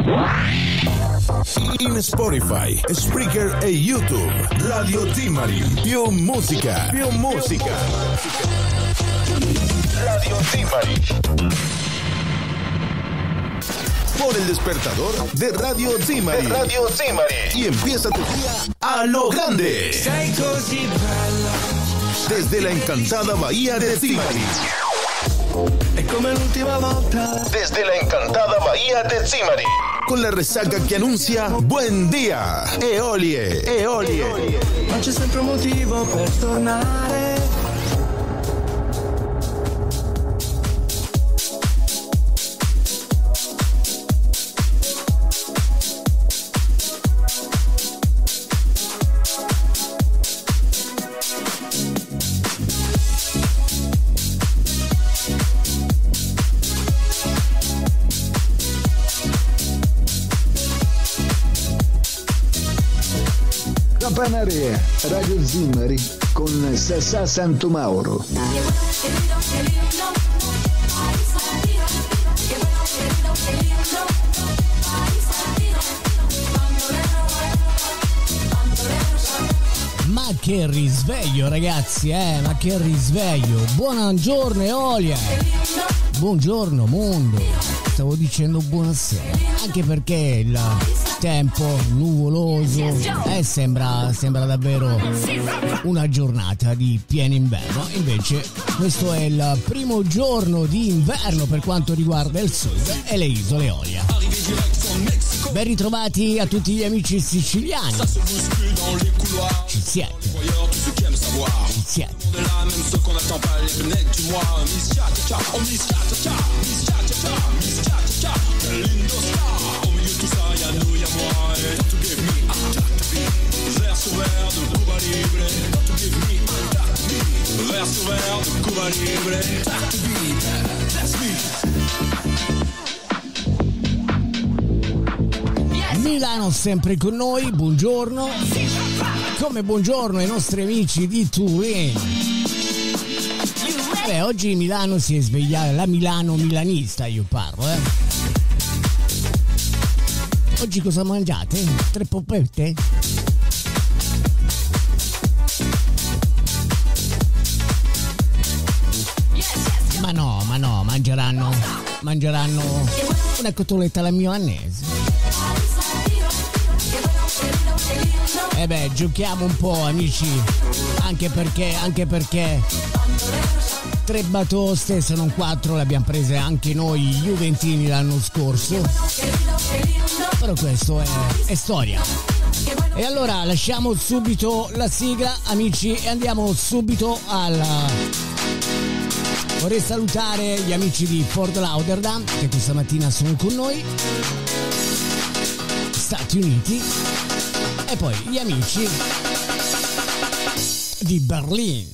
In Spotify, Spreaker e YouTube. Radio Timari. Più musica. Più musica. Radio Timari. Pon el despertador de Radio Timari. Y empieza tu día a lo grande. Desde la encantada bahía de Timari. Desde la encantada bahía de Timari. Con la resaca che annuncia buon dia. Eolie. Ma c'è sempre un motivo per tornare. Campanaria, Radio Zimari con Sassà Santomauro. Ma che risveglio ragazzi, ma che risveglio. Buongiorno Eolia. Buongiorno mondo. Stavo dicendo buonasera, anche perché il tempo nuvoloso sembra davvero una giornata di pieno inverno. Invece questo è il primo giorno di inverno per quanto riguarda il sud e le isole Eolie. Ben ritrovati a tutti gli amici siciliani. Ci siete. Verso verde, Cuba libre. Milano sempre con noi, buongiorno. Come buongiorno ai nostri amici di Turin. Oggi Milano si è svegliata, la Milano milanista io parlo, Oggi cosa mangiate? 3 poppette? Ma no, mangeranno una cotoletta alla milanese. Giochiamo un po', amici, anche perché 3 batoste, se non 4, le abbiamo prese anche noi juventini l'anno scorso. Però questo è storia. E allora lasciamo subito la sigla, amici, e andiamo subito Vorrei salutare gli amici di Fort Lauderdale che questa mattina sono con noi, Stati Uniti, e poi gli amici di Berlino.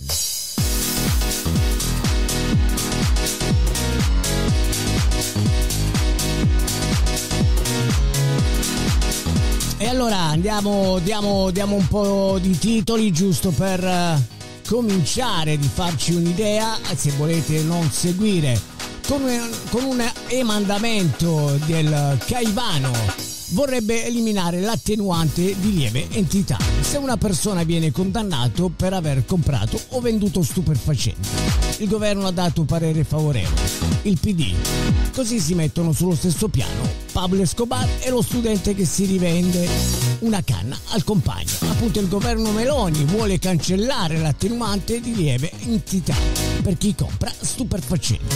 E allora diamo un po' di titoli giusto per cominciare di farci un'idea. Se volete non seguire con un emendamento del Caivano, vorrebbe eliminare l'attenuante di lieve entità se una persona viene condannato per aver comprato o venduto stupefacenti. Il governo ha dato parere favorevole. Il PD. Così si mettono sullo stesso piano Pablo Escobar e lo studente che si rivende una canna al compagno. Appunto, il governo Meloni vuole cancellare l'attenuante di lieve entità per chi compra stupefacenti.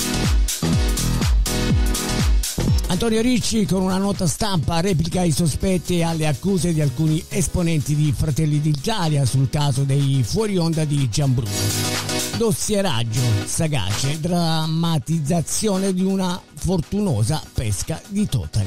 Antonio Ricci con una nota stampa replica i sospetti e alle accuse di alcuni esponenti di Fratelli d'Italia sul caso dei fuori onda di Gianbruno. Dossieraggio sagace, drammatizzazione di una fortunosa pesca di Totali.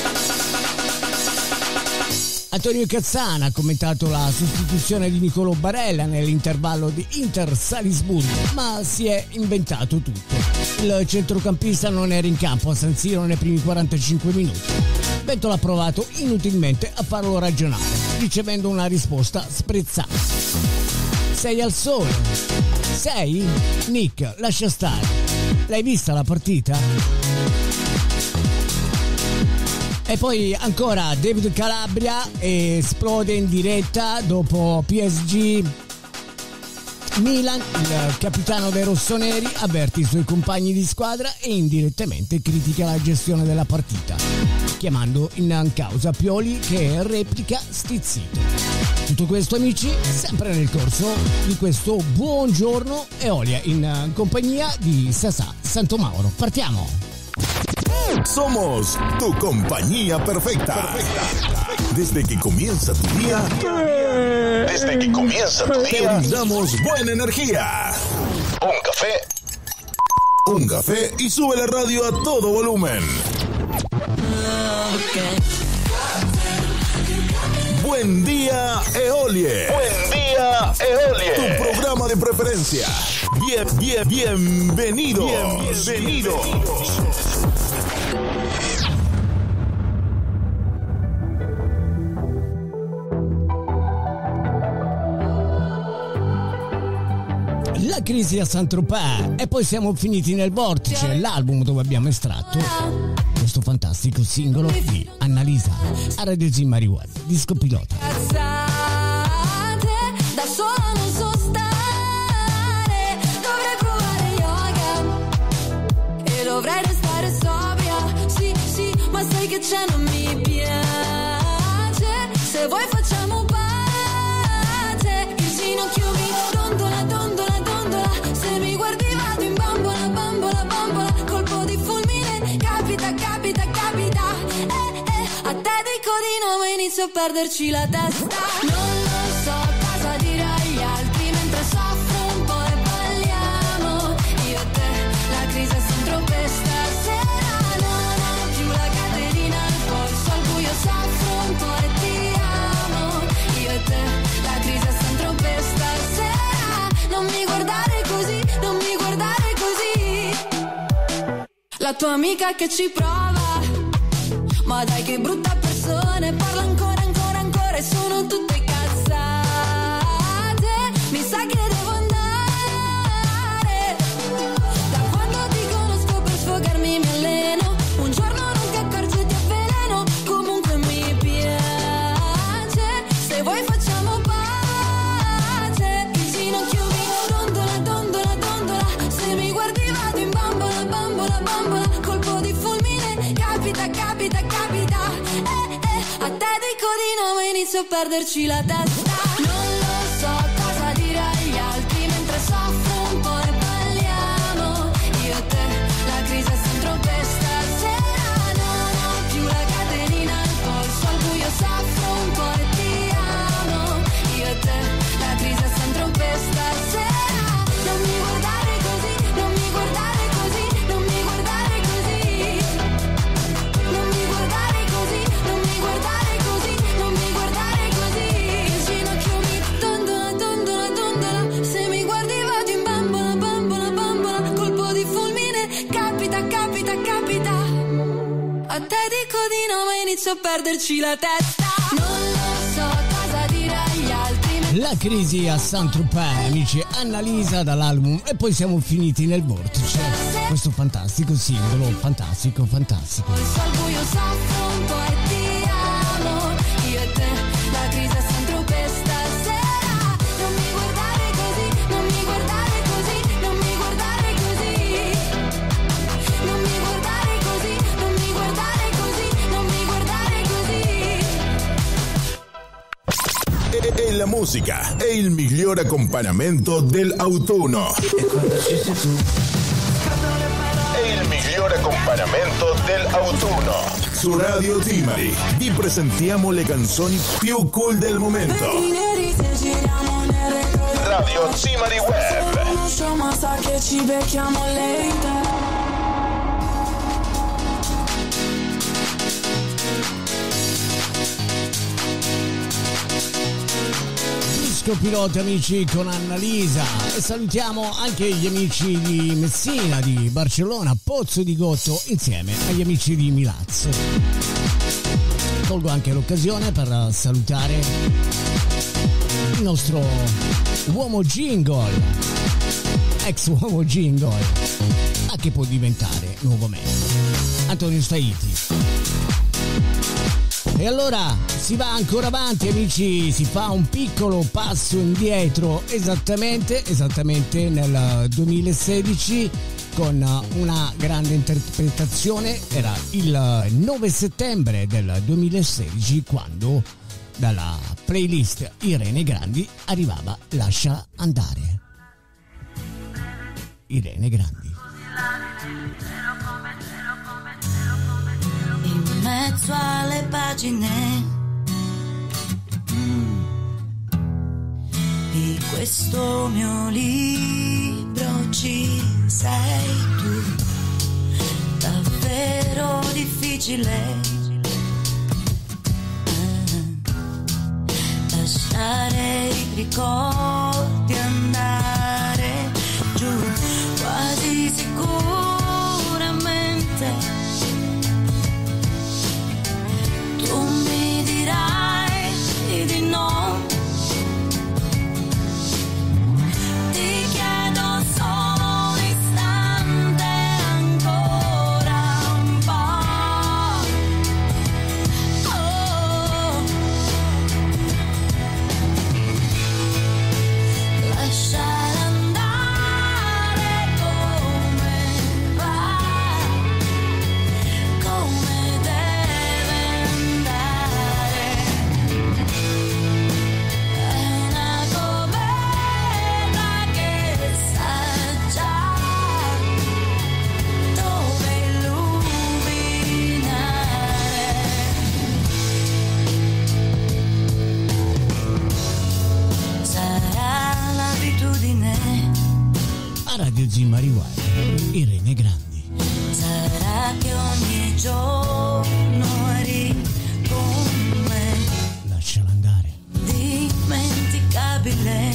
Antonio Cazzana ha commentato la sostituzione di Nicolò Barella nell'intervallo di Inter-Salisburgo, ma si è inventato tutto. Il centrocampista non era in campo a San Siro nei primi 45 minuti. Ventola ha provato inutilmente a farlo ragionare, ricevendo una risposta sprezzante. Sei al sole? Sei? Nick, lascia stare. L'hai vista la partita? E poi ancora David Calabria esplode in diretta dopo PSG Milan. Il capitano dei rossoneri avverte i suoi compagni di squadra e indirettamente critica la gestione della partita, chiamando in causa Pioli che replica stizzito. Tutto questo, amici, sempre nel corso di questo Buongiorno Eolia in compagnia di Sasà Santomauro. Partiamo! Somos tu compañía perfecta. Desde que comienza tu día, te brindamos buena energía. Un café y sube la radio a todo volumen. Buen día, Eolie. Tu programa de preferencia. Bienvenido. La crisi a Saint-Tropez e poi siamo finiti nel Vortice, l'album dove abbiamo estratto questo fantastico singolo di Annalisa a Radio Zimari Web, disco pilota. Da sola non so stare, dovrei provare yoga e dovrei restare sobria, sì, ma sai che c'è, non mi piace. Se vuoi facciamo pace, il ginocchio mi dondola, se mi guardi vado in bambola, colpo di fulmine, capita, a te dico di no ma inizio a perderci la testa. Non lo so cosa dire agli altri mentre soffro un po' e balliamo, io e te, la crisi è Saint-Tropez stasera, non ho più la catenina al polso, al buio soffro un po' e ti amo, io e te, la crisi è Saint-Tropez stasera, non mi guardare così, la tua amica che ci prova, ma dai che brutta persona, parla ancora e sono tutte cazzate, mi sa che devo andare, da quando ti conosco per sfogarmi mi alleno, un giorno non ti accorgi e ti avveleno, comunque mi piace, se vuoi facciamo pace, il ginocchio mi dondola, se mi guardi vado in bambola, colpo di fulmine, capita, a te dico di no ma inizio a perderci la testa. Non lo so cosa dire agli altri mentre soffro un po' e balliamo, io e te, la crisi è Saint-Tropez stasera, non ho più la catenina al polso, al buio soffro un po' e ti amo, io e te, la crisi è Saint-Tropez stasera, non mi guardare così, non mi guardare così, non mi guardare così, non mi guardare così, non mi guardare così, non mi guardare così, il ginocchio mi dondola, se mi guardi vado in bambola, colpo di fulmine, capita, a te dico di no ma inizio a perderci la testa, non lo so cosa dire agli altri. La crisi a Saint-Tropez, amici, Annalisa dall'album e poi siamo finiti nel Vortice, questo fantastico singolo, fantastico. Al buio soffro un po' e ti amo, io e te, la crisi a Saint-Tropez stasera, non mi guardare così, non mi guardare così, non mi guardare così, non mi guardare così, non mi guardare così, non mi guardare così. E la musica è il migliore accompagnamento dell'autunno. Su Radio Zimari vi presentiamo le canzoni più cool del momento. Radio Zimari Web. Ma sa che ci becchiamo later. Disco pilota, amici, con Annalisa, e salutiamo anche gli amici di Messina, di Barcellona, Pozzo di Gotto, insieme agli amici di Milazzo. Colgo anche l'occasione per salutare il nostro uomo jingle, ex uomo jingle, ma che può diventare nuovamente, Antonio Staiti. E allora si va ancora avanti, amici, si fa un piccolo passo indietro esattamente nel 2016 con una grande interpretazione. Era il 9 settembre del 2016 quando dalla playlist Irene Grandi arrivava Lascia andare. Irene Grandi. In mezzo alle pagine di questo mio libro ci sei tu, davvero difficile lasciare i ricordi andare giù, quasi sicuramente tu mi dirai di no. Ti chiedo solo un istante, ancora un po'. Oh. Lasciare andare come va, come deve andare. È una cometa che sa già dove illuminare. Sarà l'abitudine, A Radio Zimari Wild, Irene Grandi. sarà che ogni giorno eri con me, Lasciala andare. dimenticabile.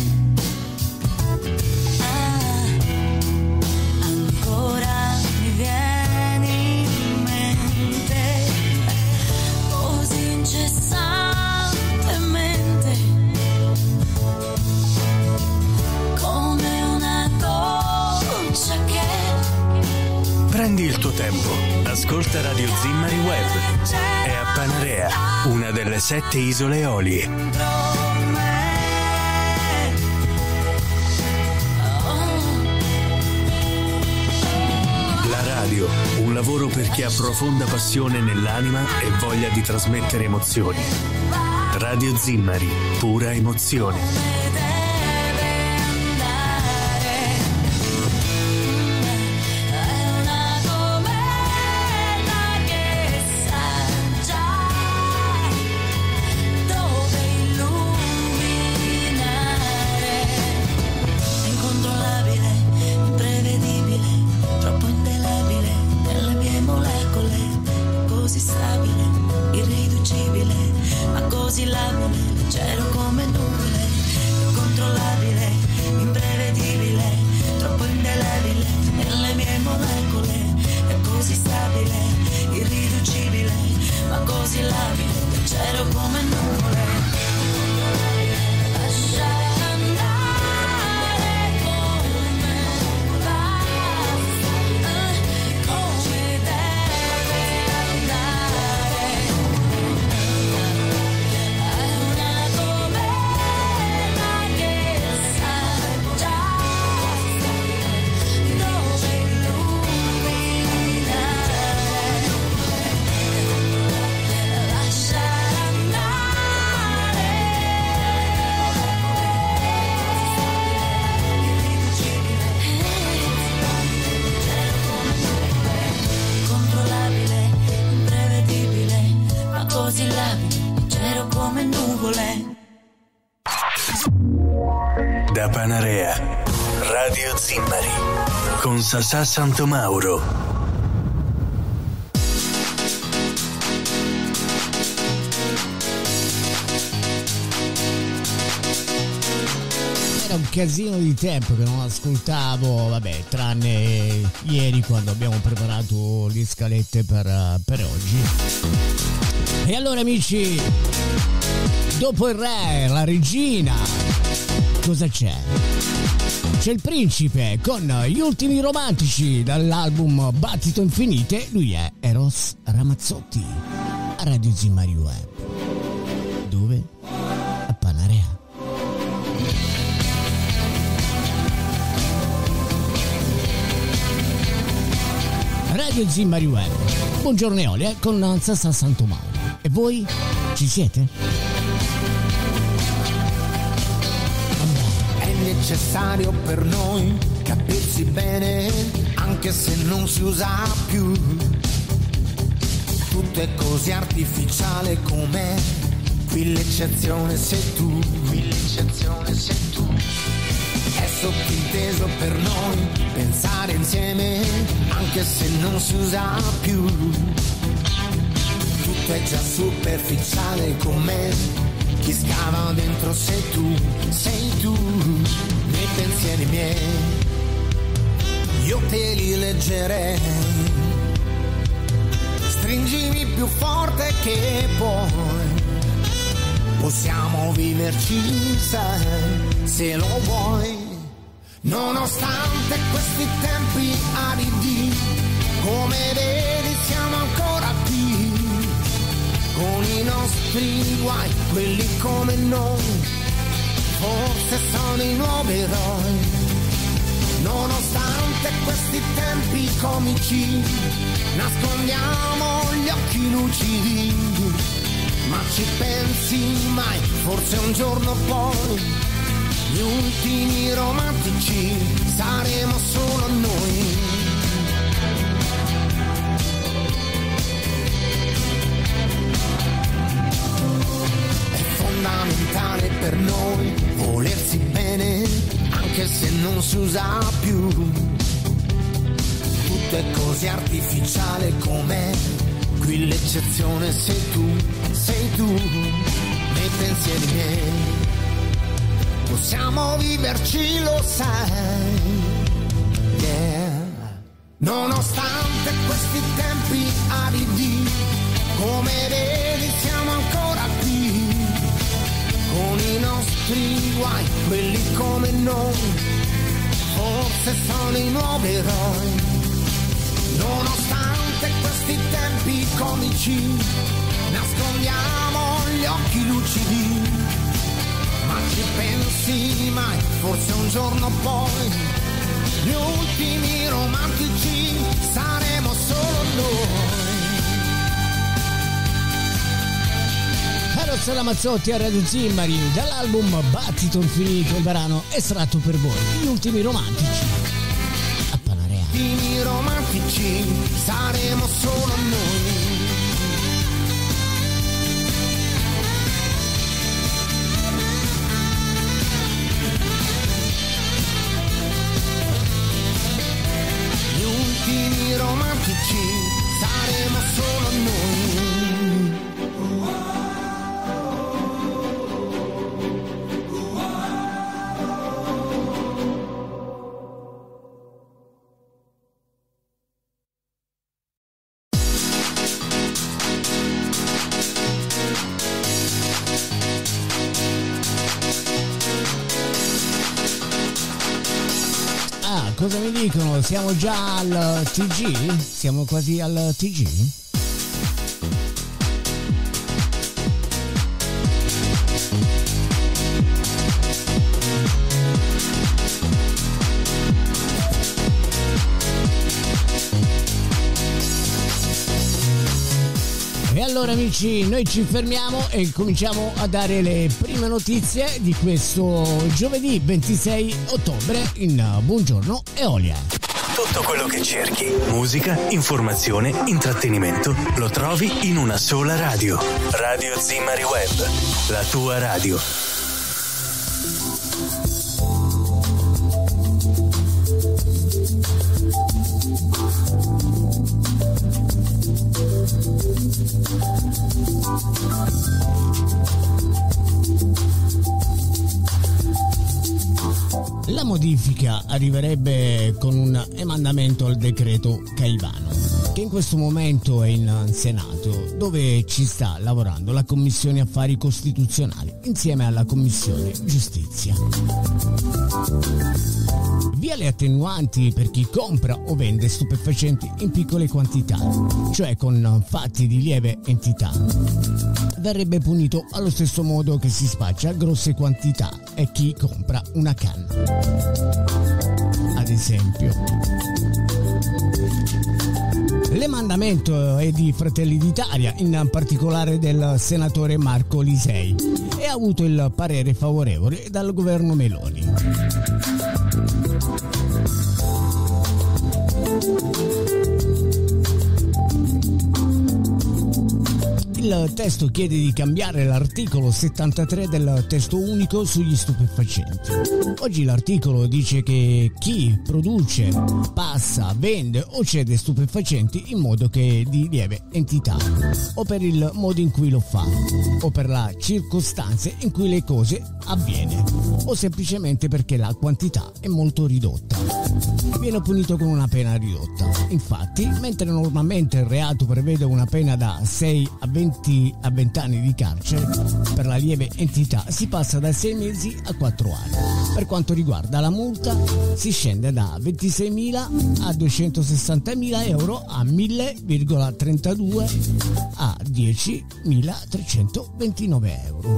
Ancora mi vieni in mente, così incessantemente, come una goccia che Prendi il tuo tempo, ascolta Radio Zimari Web. È a Panarea, una delle 7 isole Eolie. dentro me. La radio, un lavoro per chi ha profonda passione nell'anima e voglia di trasmettere emozioni. Radio Zimari, pura emozione. Come deve andare. È una cometa che sa già dove illuminare. È incontrollabile, imprevedibile, troppo indelebile nelle mie molecole, così stabile, irriducibile, ma così labile, leggero come nuvole, incontrollabile, imprevedibile, troppo indelebile nelle mie molecole, è così stabile, irriducibile, ma così labile, leggero come nuvole. Lasciare andare come va, come deve andare. È una cometa che sa già dove illuminare. Lasciare andare, incontrollabile, imprevedibile, ma così labile, leggero come nuvole. Da Panarea, Radio Zimari, con Sasà Santomauro. Era un casino di tempo che non ascoltavo, vabbè, tranne ieri quando abbiamo preparato le scalette per oggi. E allora, amici, dopo il re, la regina, cosa c'è? C'è il principe con Gli ultimi romantici dall'album Battito Infinite. Lui è Eros Ramazzotti. A Radio Zimari Web. Dove? A Panarea. Radio Zimari Web. Buongiorno Eolia con Sassà Santo Mauro. E voi ci siete? È necessario per noi capirsi bene, anche se non si usa più. Tutto è così artificiale com'è. Qui l'eccezione sei tu, qui l'eccezione sei tu. È sottinteso per noi pensare insieme, anche se non si usa più. Tutto è già superficiale com'è. Chi scava dentro sei tu nei pensieri miei. Io te li leggerei, stringimi più forte che puoi. Possiamo viverci, sai, se lo vuoi. Nonostante questi tempi aridi, come vedi siamo ancora qui, con i nostri guai, quelli come noi, forse sono i nuovi eroi. Nonostante questi tempi comici, nascondiamo gli occhi lucidi, ma ci pensi mai, forse un giorno poi gli ultimi romantici saremo solo noi. È fondamentale per noi volersi bene, anche se non si usa più. Tutto è così artificiale com'è. Qui l'eccezione sei tu nei pensieri miei. Possiamo viverci, lo sai, yeah. Nonostante questi tempi aridi, come vedi siamo ancora qui, con i nostri guai, quelli come noi, forse sono i nuovi eroi. Nonostante questi tempi comici, nascondiamo gli occhi lucidi, ma ci pensi mai, forse un giorno poi gli ultimi romantici saremo solo noi. Carlos Ramazzotti a Radio Zimari, dall'album Battito Infinito, il brano estratto per voi, gli ultimi romantici a Panarea. Gli ultimi romantici saremo solo noi. I romantici saremo solo noi. Cosa mi dicono? Siamo già al TG? Siamo quasi al TG? E allora amici, noi ci fermiamo e cominciamo a dare le prime notizie di questo giovedì 26 ottobre in Buongiorno Eolia. Tutto quello che cerchi, musica, informazione, intrattenimento, lo trovi in una sola radio. Radio Zimari Web, la tua radio. La modifica arriverebbe con un emendamento al decreto Caivano, che in questo momento è in Senato, dove ci sta lavorando la Commissione Affari Costituzionali insieme alla Commissione Giustizia. via le attenuanti per chi compra o vende stupefacenti in piccole quantità, cioè con fatti di lieve entità. Verrebbe punito allo stesso modo che si spaccia grosse quantità e chi compra una canna. Ad esempio, l'emendamento è di Fratelli d'Italia, in particolare del senatore Marco Lisei, e ha avuto il parere favorevole dal governo Meloni. Il testo chiede di cambiare l'articolo 73 del testo unico sugli stupefacenti. Oggi l'articolo dice che chi produce, passa, vende o cede stupefacenti in modo che è di lieve entità, o per il modo in cui lo fa, o per le circostanze in cui le cose avviene, o semplicemente perché la quantità è molto ridotta, viene punito con una pena ridotta. Infatti, mentre normalmente il reato prevede una pena da 6 a 20 anni di carcere, per la lieve entità si passa da 6 mesi a 4 anni. Per quanto riguarda la multa, si scende da 26.000 a 260.000 euro a 1.000,32 a 10.329 euro.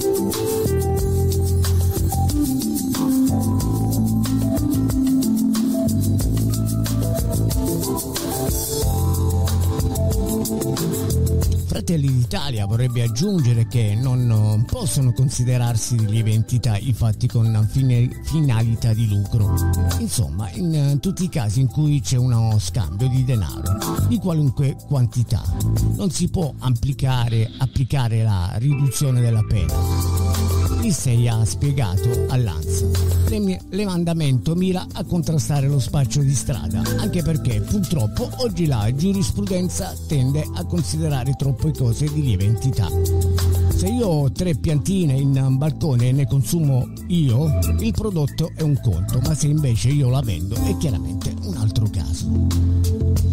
Fratelli d'Italia vorrebbe aggiungere che non possono considerarsi di lieve entità i fatti con finalità di lucro. Insomma, in tutti i casi in cui c'è uno scambio di denaro di qualunque quantità, non si può applicare la riduzione della pena. Lisei ha spiegato all'ANSA. L'emendamento mira a contrastare lo spaccio di strada, anche perché purtroppo oggi la giurisprudenza tende a considerare troppe cose di lieve entità. Se io ho 3 piantine in balcone e ne consumo io, il prodotto è un conto, ma se invece io la vendo è chiaramente un altro caso.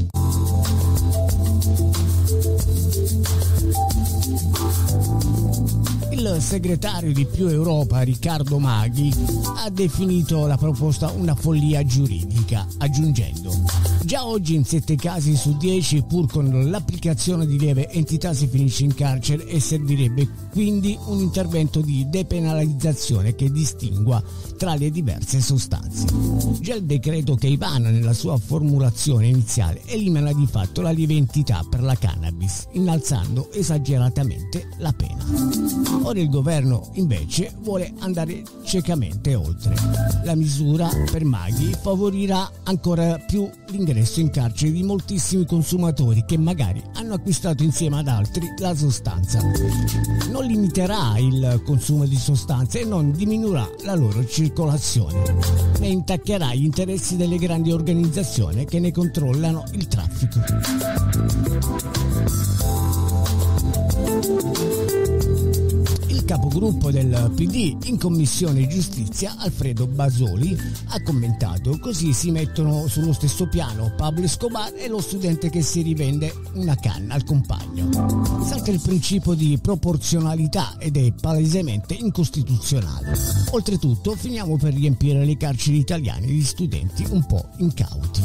Il segretario di Più Europa, Riccardo Maghi, ha definito la proposta una follia giuridica, aggiungendo: già oggi in 7 casi su 10 pur con l'applicazione di lieve entità si finisce in carcere e servirebbe quindi un intervento di depenalizzazione che distingua tra le diverse sostanze. Già il decreto Caivano nella sua formulazione iniziale elimina di fatto la lieve entità per la cannabis, innalzando esageratamente la pena. Ora il governo invece vuole andare ciecamente oltre. La misura per Maghi favorirà ancora più l'ingresso in carcere di moltissimi consumatori che magari hanno acquistato insieme ad altri la sostanza. Non limiterà il consumo di sostanze e non diminuirà la loro circolazione, ne intaccherà gli interessi delle grandi organizzazioni che ne controllano il traffico. Il capogruppo del PD in Commissione Giustizia, Alfredo Basoli, ha commentato: così si mettono sullo stesso piano Pablo Escobar e lo studente che si rivende una canna al compagno. Salta il principio di proporzionalità ed è palesemente incostituzionale. Oltretutto finiamo per riempire le carceri italiane di studenti un po' incauti.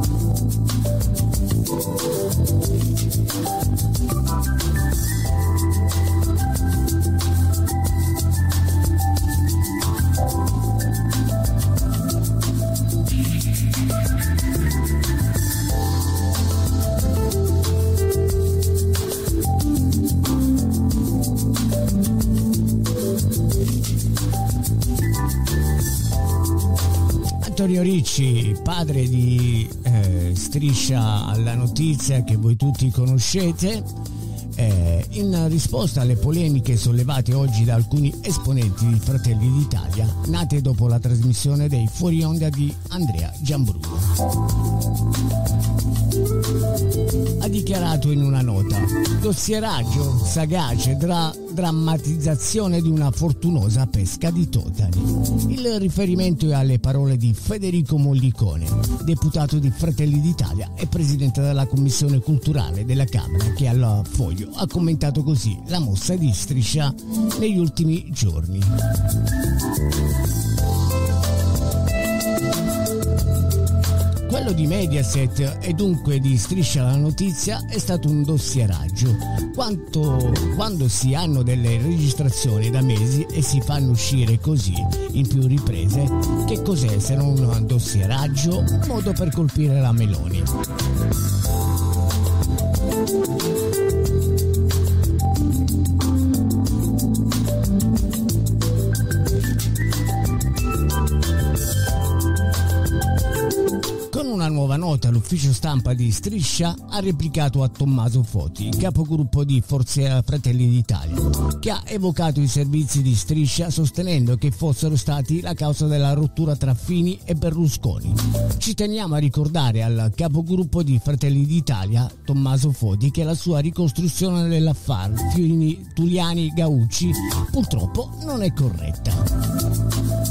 Antonio Ricci, padre di Striscia alla Notizia, che voi tutti conoscete, in risposta alle polemiche sollevate oggi da alcuni esponenti di Fratelli d'Italia, nate dopo la trasmissione dei Fuori Onda di Andrea Giambruno, ha dichiarato in una nota: dossieraggio sagace, drammatizzazione di una fortunosa pesca di totani. Il riferimento è alle parole di Federico Mollicone, deputato di Fratelli d'Italia e presidente della Commissione Culturale della Camera, che al Foglio ha commentato così la mossa di Striscia negli ultimi giorni. Quello di Mediaset e dunque di Striscia la Notizia è stato un dossieraggio. Quando si hanno delle registrazioni da mesi e si fanno uscire così in più riprese, che cos'è se non un dossieraggio? Un modo per colpire la Meloni. Con una nuova nota l'ufficio stampa di Striscia ha replicato a Tommaso Foti, capogruppo di Forza Fratelli d'Italia, che ha evocato i servizi di Striscia sostenendo che fossero stati la causa della rottura tra Fini e Berlusconi. Ci teniamo a ricordare al capogruppo di Fratelli d'Italia, Tommaso Foti, che la sua ricostruzione dell'affare Fini-Tuliani-Gaucci purtroppo non è corretta.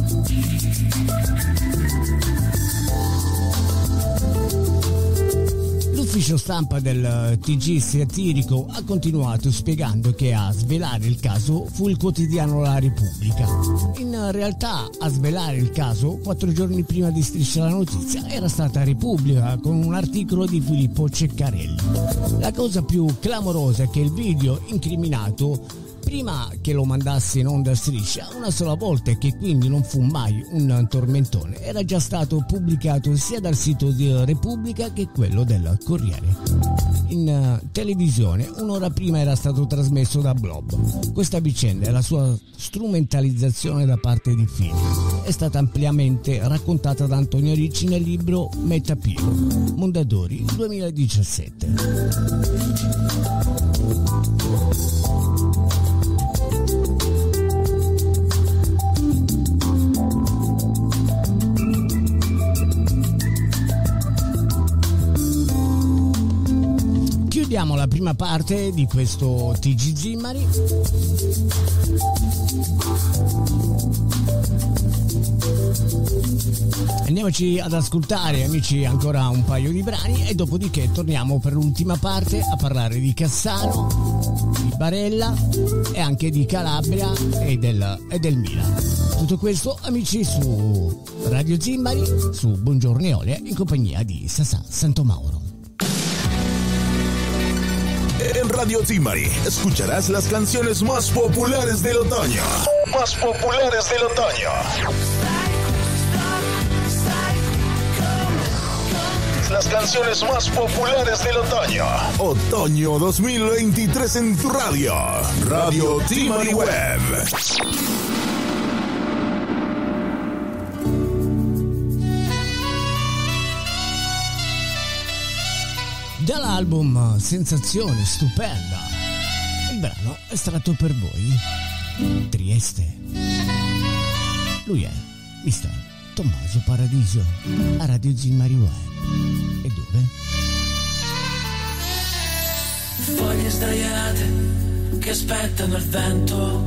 L'ufficio stampa del TG satirico ha continuato spiegando che a svelare il caso fu il quotidiano La Repubblica. In realtà a svelare il caso 4 giorni prima di Striscia la Notizia era stata Repubblica con un articolo di Filippo Ceccarelli. La cosa più clamorosa è che il video incriminato prima che lo mandasse in onda Striscia una sola volta e che quindi non fu mai un tormentone, era già stato pubblicato sia dal sito di Repubblica che quello del Corriere. In televisione un'ora prima era stato trasmesso da Blob. Questa vicenda e la sua strumentalizzazione da parte di Fini è stata ampiamente raccontata da Antonio Ricci nel libro Metapivo, Mondadori 2017. Chiudiamo la prima parte di questo TG Zimmari. Andiamoci ad ascoltare, amici, ancora un paio di brani e dopodiché torniamo per l'ultima parte a parlare di Cassano, di Barella e anche di Calabria e del Milan. Tutto questo, amici, su Radio Zimmari, su Buongiorno Eolia, in compagnia di Sasà Santomauro. En Radio Zimmari escucharás las canciones más populares del otoño. Más populares del otoño. Las canciones más populares del otoño. Otoño 2023 en tu radio. Radio Zimmari Web. Dall'album Sensazione Stupenda, il brano è estratto per voi Trieste. Lui è Mr. Tommaso Paradiso a Radio Zimmari Web. E dove? Foglie sdraiate che aspettano il vento,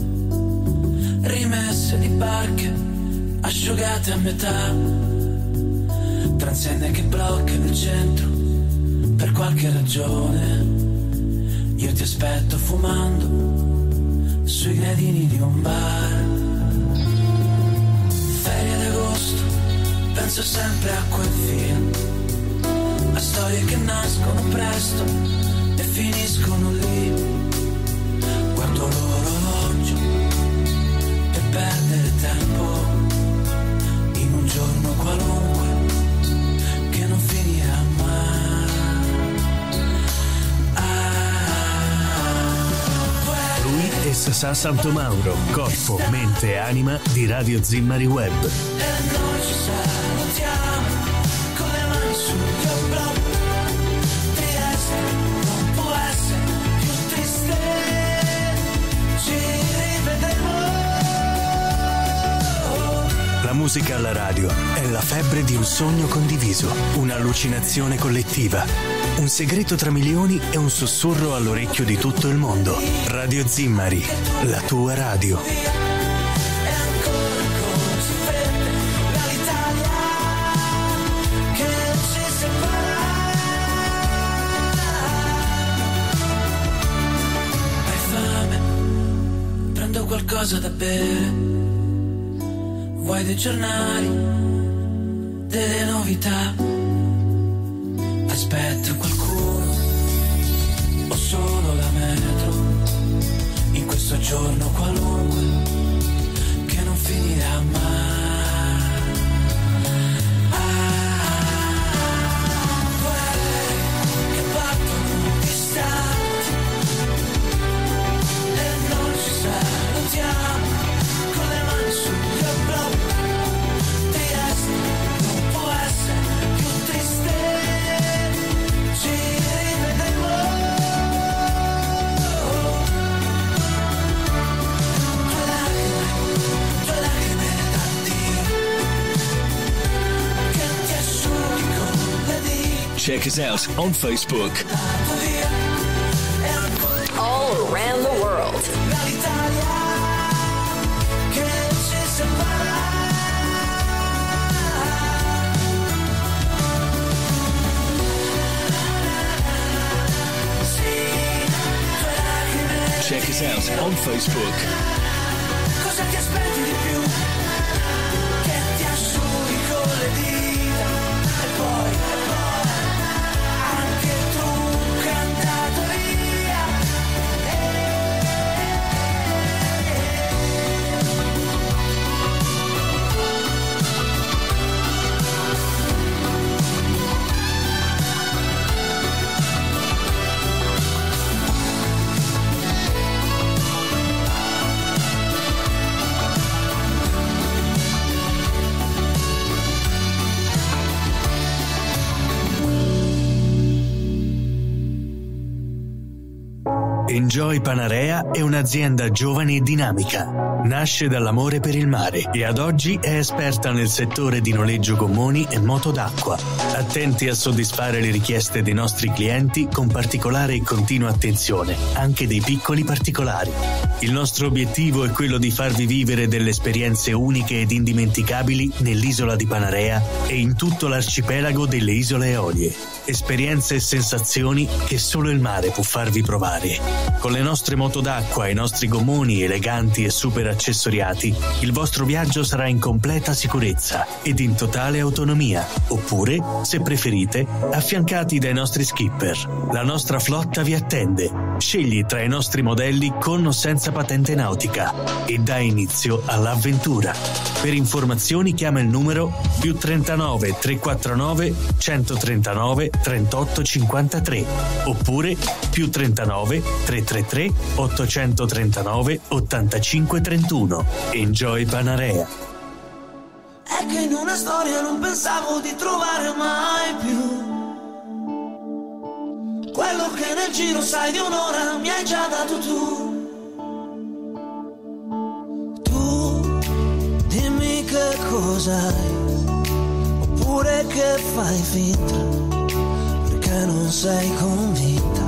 rimesse di barche asciugate a metà, transenne che bloccano il centro per qualche ragione. Io ti aspetto fumando sui gradini di un bar. Ferie d'agosto, penso sempre a quel film, a storie che nascono presto e finiscono lì. Guardo l'orologio per perdere tempo in un giorno qualunque che non finirà mai. Lui è Sasà Santomauro, corpo, mente e anima di Radio Zimmari Web. E noi ci salutiamo con le mani sugli oblò. Trieste non può essere più triste, ci rivedremo. La musica alla radio è la febbre di un sogno condiviso, un'allucinazione collettiva, un segreto tra milioni e un sussurro all'orecchio di tutto il mondo. Radio Zimmari, la tua radio. E ancora così fredda dall'Italia che ci separa. Hai fame? Prendo qualcosa da bere. Vuoi dei giornali, delle novità? aspetto qualcuno o solo la metro in questo giorno qualunque che non finirà mai. Quelle che partono distanti e non ci salutiamo con le mani sugli oblò. Ti resta, non può essere più triste, ci rivedremo. Tue lacrime da Dio che ti asciughi con le dita. Check us out on Facebook. All around the world. L'Italia che ci separa. Sì, tue lacrime. Check us out on Facebook. Cosa ti aspetti di più? Che ti asciughi con le dita e poi anche il trucco è andato via. Enjoy Panarea è un'azienda giovane e dinamica. Nasce dall'amore per il mare e ad oggi è esperta nel settore di noleggio gommoni e moto d'acqua. Attenti a soddisfare le richieste dei nostri clienti con particolare e continua attenzione, anche dei piccoli particolari. Il nostro obiettivo è quello di farvi vivere delle esperienze uniche ed indimenticabili nell'isola di Panarea e in tutto l'arcipelago delle isole Eolie. Esperienze e sensazioni che solo il mare può farvi provare. Con le nostre moto d'acqua e i nostri gommoni eleganti e super accessoriati, il vostro viaggio sarà in completa sicurezza ed in totale autonomia, oppure, se preferite, affiancati dai nostri skipper. La nostra flotta vi attende. Scegli tra i nostri modelli con o senza patente nautica e dai inizio all'avventura. Per informazioni chiama il numero +39 349 139 38 53 oppure +39 333 839 85 31. Enjoy Panarea. È che in una storia non pensavo di trovare mai più quello che nel giro, sai, di un'ora mi hai già dato tu. Tu dimmi che cos'hai, oppure che fai finta, perché non sei convinta.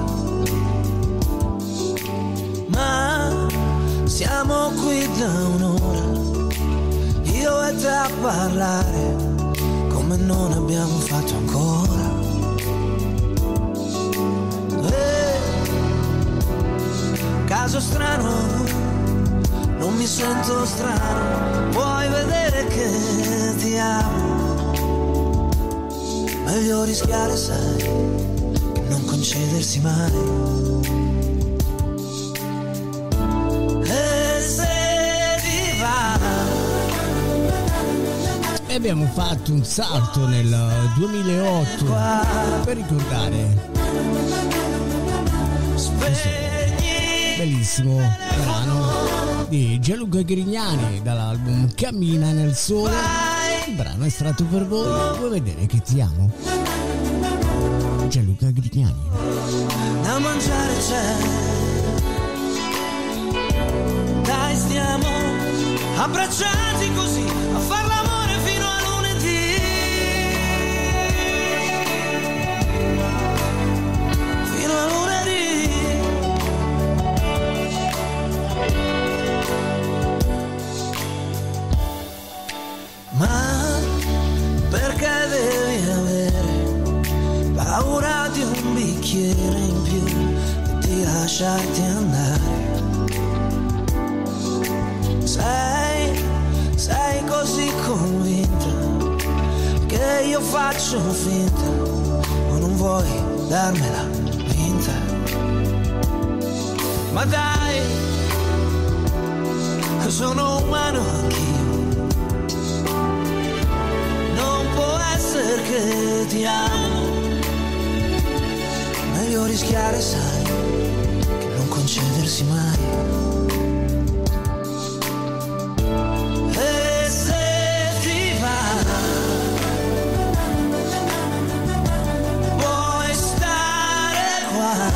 Ma siamo qui da un'ora, io e te a parlare come non abbiamo fatto ancora. Caso strano, non mi sento strano, puoi vedere che ti amo. Meglio rischiare, sai, non concedersi mai. E se ti va. E abbiamo fatto un salto nel 2008 per ricordare questo bellissimo brano di Gianluca Grignani dall'album Cammina nel sole. Il brano è estratto per voi. Vuoi vedere che ti amo? Gianluca Grignani. Da mangiare c'è, dai stiamo abbracciati così a far l'amore fino a lunedì, fino a lunedì. Ma perché devi avere paura di un bicchiere in più e di lasciarti andare? Sei così convinta che io faccio finta, ma non vuoi darmela vinta. Ma dai, sono umano anch'io, non può essere che ti amo. Meglio rischiare, sai, che non concedersi mai. E se ti va, puoi stare qua.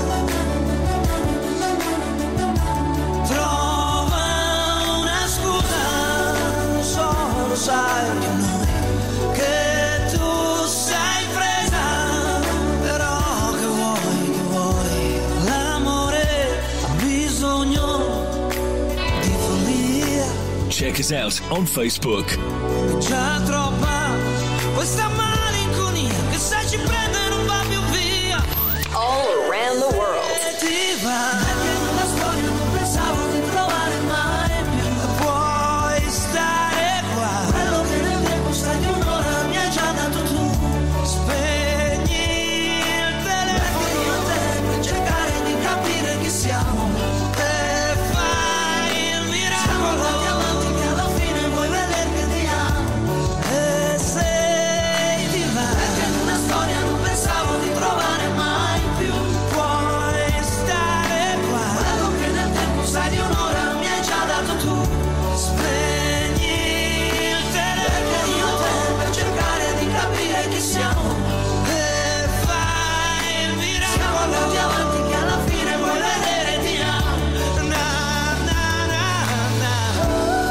Trova una scusa, solo sai che noi, che tu sei presa, però che vuoi, l'amore ha bisogno di follia. Check us out on Facebook. È già troppa questa malinconia che se ci prende non va più via. All around the world. E ti va, perché in una storia non pensavo di trovare mai più. Puoi stare qua, quello che nel tempo sai di un'ora mi hai già dato tu. Spegni il telefono a te per cercare di capire chi siamo. E fai il miracolo, siamo andati avanti che alla fine vuoi vedere che ti amo. E se ti va, perché in una storia non pensavo di trovare mai più. Puoi stare qua, quello che nel tempo sai di un'ora mi hai già dato tu. Spegni il telefono a te per cercare di capire chi siamo. E fai il miracolo, siamo andati avanti che alla fine vuoi vedere ti amo. Na na na na.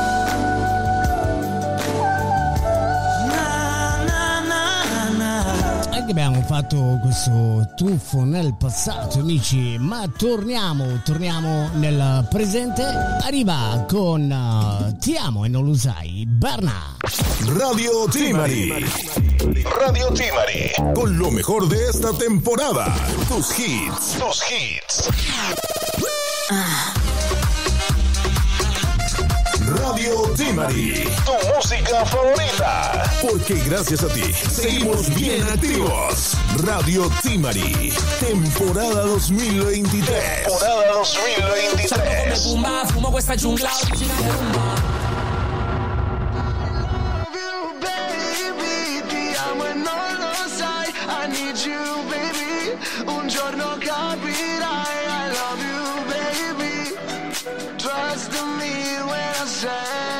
Na na na na. Anche abbiamo fatto questo tuffo nel passato, amici, ma torniamo nel presente. Arriva con Ti amo e non lo sai, Berna. Radio Timari. Radio Timari. Con lo mejor de esta temporada. Tus hits. Tus hits. Radio Timari. Tu música favorita. Porque gracias a ti seguimos bien activos. Radio Timari. Temporada 2023. Temporada 2023. Pumba, fumo questa giungla originale rumba. I need you, baby. Un giorno capirai. I love you, baby. Trust me when I say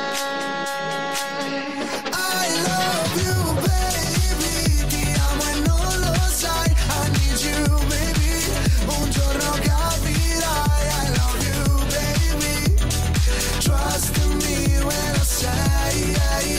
I love you, baby. Ti amo e non lo sai. I need you, baby. Un giorno capirai. I love you, baby. Trust me when I say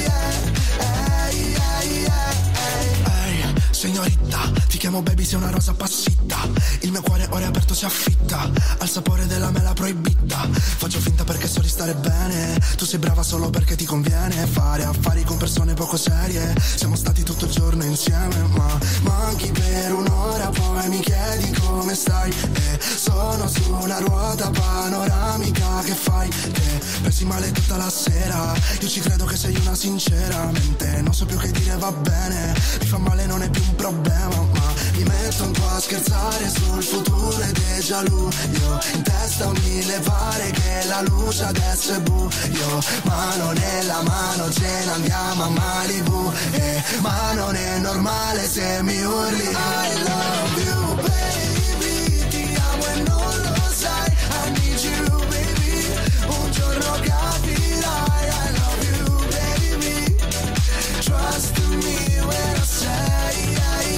signorita, ti chiamo baby, sei una rosa appassita. Il mio cuore ora è aperto, si affitta al sapore della mela proibita. Faccio finta perché so di stare bene. Tu sei brava solo perché ti conviene fare affari con persone poco serie. Siamo stati tutto il giorno insieme, ma manchi per un'ora, poi mi chiedi come stai. E sono su una ruota panoramica, che fai? Che pensi male tutta la sera. Io ci credo che sei una sinceramente. Non so più che dire, va bene. Mi fa male, non è più un problema, ma mi metto un po' a scherzare sul futuro e déjà vu. Io in testa ho mille pare che la luce adesso è buio. Mano nella mano ce ne andiamo a Malibu. Ma non è normale se mi urli I love you, baby. Ti amo e non lo sai. I need you, baby. Un giorno capirai. I love you, baby. Trust me when I say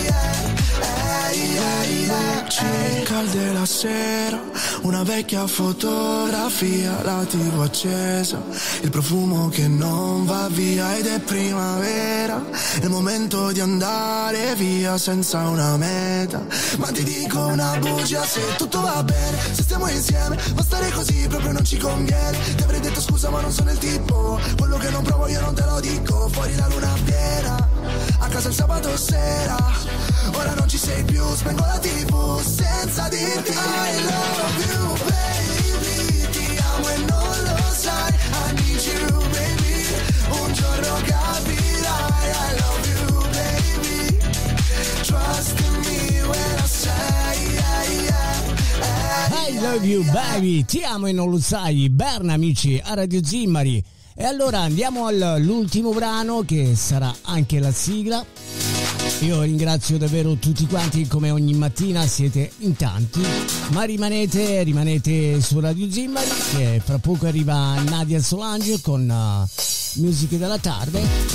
ci calde la sera, una vecchia fotografia, la TV accesa, il profumo che non va via ed è primavera, è il momento di andare via senza una meta. Ma ti dico una bugia, se tutto va bene, se stiamo insieme, ma stare così proprio non ci conviene. Ti avrei detto scusa ma non sono il tipo, quello che non provo io non te lo dico. Fuori la luna piena, a casa il sabato sera, ora non ci sei più, spengo la TV senza dirti I love you, baby. Ti amo e non lo sai. I need you, baby. Un giorno capirai I love you, baby. Trust me love you baby, ti amo e non lo sai, Berna amici a Radio Zimmari. E allora andiamo all'ultimo brano che sarà anche la sigla. Io ringrazio davvero tutti quanti, come ogni mattina siete in tanti, ma rimanete su Radio Zimmari, che fra poco arriva Nadia Solange con Musiche della Tarde,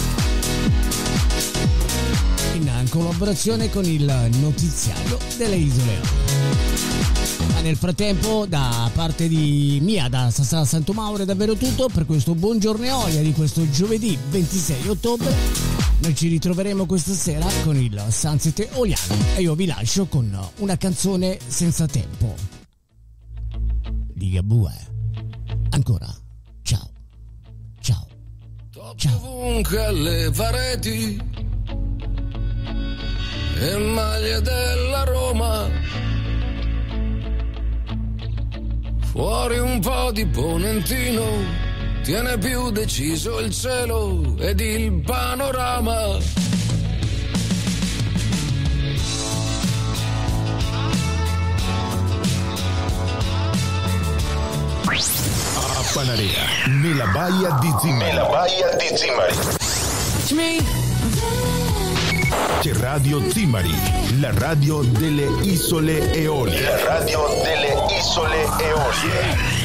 in collaborazione con il notiziario delle Isole. Ma nel frattempo, da parte di mia, da Sassà Santomauro, è davvero tutto per questo buongiorno Eolia di questo giovedì 26 ottobre. Noi ci ritroveremo questa sera con il Sunset Eoliano e io vi lascio con una canzone senza tempo di Gabue. Ancora, ciao, ciao, ciao. Ovunque alle pareti e maglie della Roma, fuori un po' di ponentino, tiene più deciso il cielo ed il panorama. A Panarea, nella baia di Zimmari. C'è Radio Zimmari, la radio delle Isole Eolie.